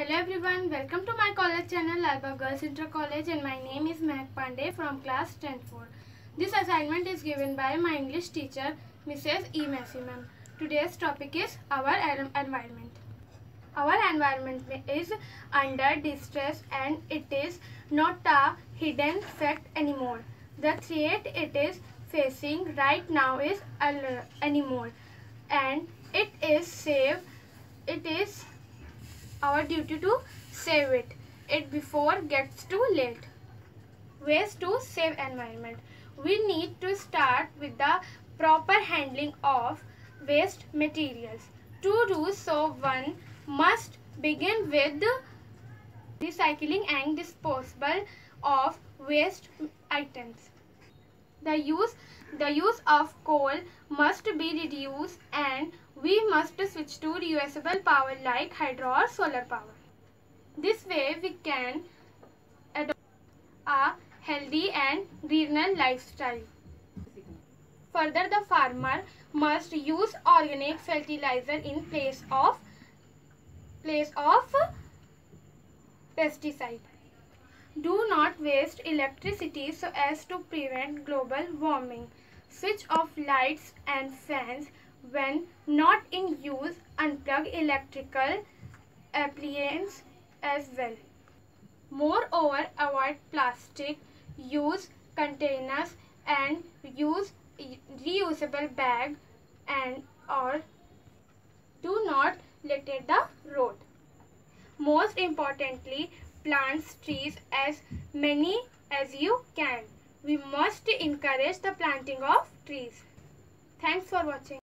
Hello everyone, welcome to my college channel Lalbagh Girls Inter College, and my name is Mehak Pandey from class 10-4. This assignment is given by my English teacher Mrs. E. Massey ma'am. Today's topic is our environment. Our environment is under distress and it is not a hidden fact anymore. The threat it is facing right now is anymore, and it is our duty to save it before gets too late. Ways to save environment. We need to start with the proper handling of waste materials. To do so, one must begin with recycling and disposal of waste items. The use of coal must be reduced, and we must switch to reusable power like hydro or solar power. This way we can adopt a healthy and greener lifestyle. Further, the farmer must use organic fertilizer in place of pesticide. Do not waste electricity so as to prevent global warming. Switch off lights and fans when not in use. Unplug electrical appliances as well. Moreover, avoid plastic. Use containers and use reusable bag or do not litter the road. Most importantly, plant trees as many as you can. We must encourage the planting of trees. Thanks for watching.